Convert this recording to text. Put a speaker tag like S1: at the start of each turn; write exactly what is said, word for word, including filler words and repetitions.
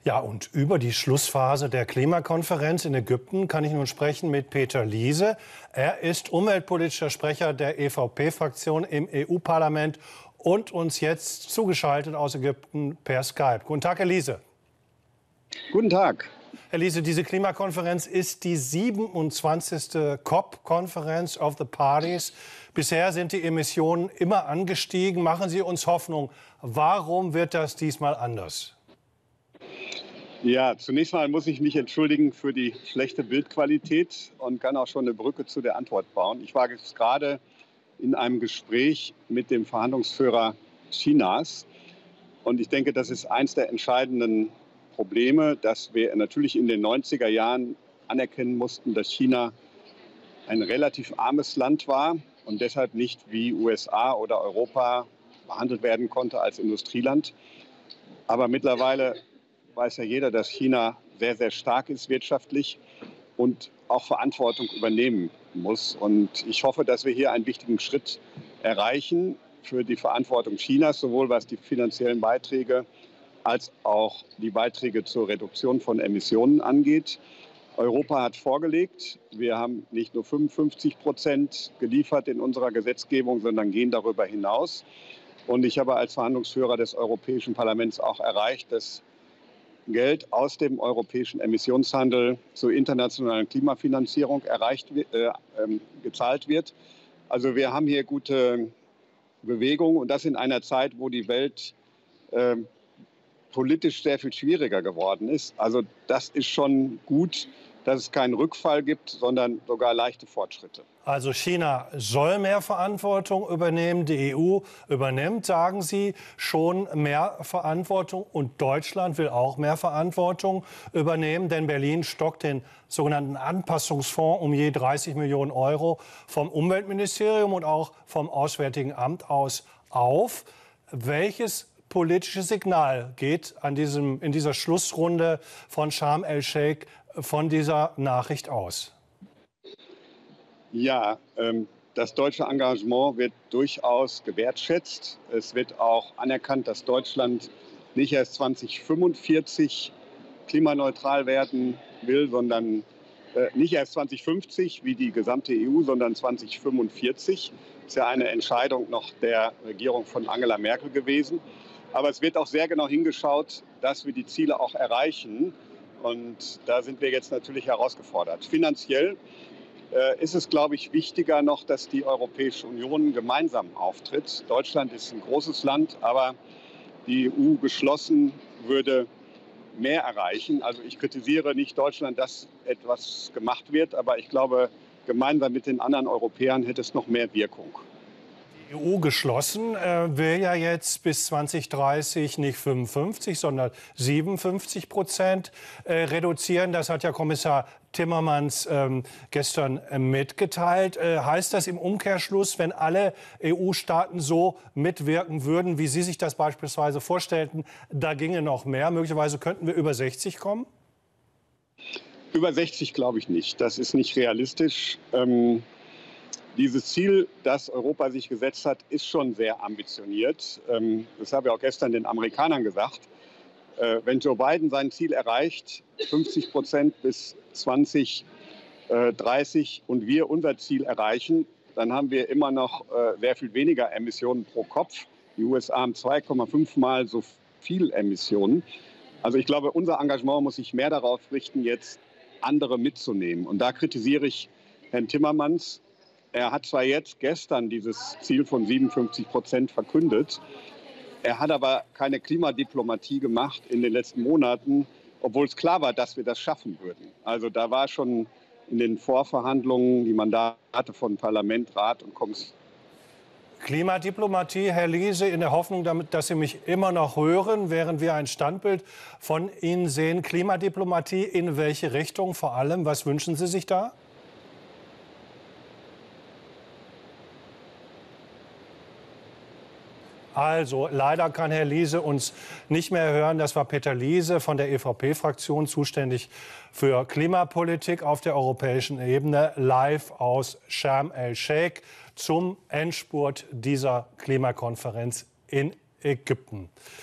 S1: Ja, und über die Schlussphase der Klimakonferenz in Ägypten kann ich nun sprechen mit Peter Liese. Er ist umweltpolitischer Sprecher der E V P-Fraktion im E U-Parlament und uns jetzt zugeschaltet aus Ägypten per Skype. Guten Tag, Herr Liese.
S2: Guten Tag.
S1: Herr Liese, diese Klimakonferenz ist die siebenundzwanzigste COP-Conference of the Parties. Bisher sind die Emissionen immer angestiegen. Machen Sie uns Hoffnung. Warum wird das diesmal anders?
S2: Ja, zunächst mal muss ich mich entschuldigen für die schlechte Bildqualität und kann auch schon eine Brücke zu der Antwort bauen. Ich war jetzt gerade in einem Gespräch mit dem Verhandlungsführer Chinas. Und ich denke, das ist eines der entscheidenden Probleme, dass wir natürlich in den neunziger Jahren anerkennen mussten, dass China ein relativ armes Land war und deshalb nicht wie U S A oder Europa behandelt werden konnte als Industrieland. Aber mittlerweile weiß ja jeder, dass China sehr, sehr stark ist wirtschaftlich und auch Verantwortung übernehmen muss. Und ich hoffe, dass wir hier einen wichtigen Schritt erreichen für die Verantwortung Chinas, sowohl was die finanziellen Beiträge als auch die Beiträge zur Reduktion von Emissionen angeht. Europa hat vorgelegt, wir haben nicht nur fünfundfünfzig Prozent geliefert in unserer Gesetzgebung, sondern gehen darüber hinaus. Und ich habe als Verhandlungsführer des Europäischen Parlaments auch erreicht, dass Geld aus dem europäischen Emissionshandel zur internationalen Klimafinanzierung erreicht, äh, äh, gezahlt wird. Also wir haben hier gute Bewegung und das in einer Zeit, wo die Welt äh, politisch sehr viel schwieriger geworden ist. Also das ist schon gut, dass es keinen Rückfall gibt, sondern sogar leichte Fortschritte.
S1: Also China soll mehr Verantwortung übernehmen, die E U übernimmt, sagen Sie, schon mehr Verantwortung und Deutschland will auch mehr Verantwortung übernehmen, denn Berlin stockt den sogenannten Anpassungsfonds um je dreißig Millionen Euro vom Umweltministerium und auch vom Auswärtigen Amt aus auf. Welches politische Signal geht an diesem, in dieser Schlussrunde von Sharm el-Sheikh von dieser Nachricht aus?
S2: Ja, ähm, das deutsche Engagement wird durchaus gewertschätzt. Es wird auch anerkannt, dass Deutschland nicht erst zweitausendfünfundvierzig klimaneutral werden will, sondern äh, nicht erst zweitausendfünfzig wie die gesamte E U, sondern zweitausendfünfundvierzig. Das ist ja eine Entscheidung noch der Regierung von Angela Merkel gewesen. Aber es wird auch sehr genau hingeschaut, dass wir die Ziele auch erreichen. Und da sind wir jetzt natürlich herausgefordert. Finanziell äh, ist es, glaube ich, wichtiger noch, dass die Europäische Union gemeinsam auftritt. Deutschland ist ein großes Land, aber die E U geschlossen würde mehr erreichen. Also ich kritisiere nicht Deutschland, dass etwas gemacht wird, aber ich glaube, gemeinsam mit den anderen Europäern hätte es noch mehr Wirkung.
S1: Die E U geschlossen äh, will ja jetzt bis zweitausenddreißig nicht fünfundfünfzig, sondern siebenundfünfzig Prozent äh, reduzieren. Das hat ja Kommissar Timmermans ähm, gestern äh, mitgeteilt. Äh, heißt das im Umkehrschluss, wenn alle E U-Staaten so mitwirken würden, wie Sie sich das beispielsweise vorstellten, da ginge noch mehr? Möglicherweise könnten wir über sechzig kommen?
S2: Über sechzig glaube ich nicht. Das ist nicht realistisch. Ähm Dieses Ziel, das Europa sich gesetzt hat, ist schon sehr ambitioniert. Das habe ich auch gestern den Amerikanern gesagt. Wenn Joe Biden sein Ziel erreicht, fünfzig Prozent bis zweitausenddreißig, und wir unser Ziel erreichen, dann haben wir immer noch sehr viel weniger Emissionen pro Kopf. Die U S A haben zwei Komma fünf Mal so viel Emissionen. Also ich glaube, unser Engagement muss sich mehr darauf richten, jetzt andere mitzunehmen. Und da kritisiere ich Herrn Timmermans. Er hat zwar jetzt gestern dieses Ziel von siebenundfünfzig Prozent verkündet, er hat aber keine Klimadiplomatie gemacht in den letzten Monaten, obwohl es klar war, dass wir das schaffen würden. Also da war schon in den Vorverhandlungen die Mandate von Parlament, Rat und Kommission.
S1: Klimadiplomatie, Herr Liese, in der Hoffnung, damit, dass Sie mich immer noch hören, während wir ein Standbild von Ihnen sehen. Klimadiplomatie in welche Richtung vor allem? Was wünschen Sie sich da? Also, leider kann Herr Liese uns nicht mehr hören. Das war Peter Liese von der E V P-Fraktion, zuständig für Klimapolitik auf der europäischen Ebene, live aus Sharm el-Sheikh zum Endspurt dieser Klimakonferenz in Ägypten.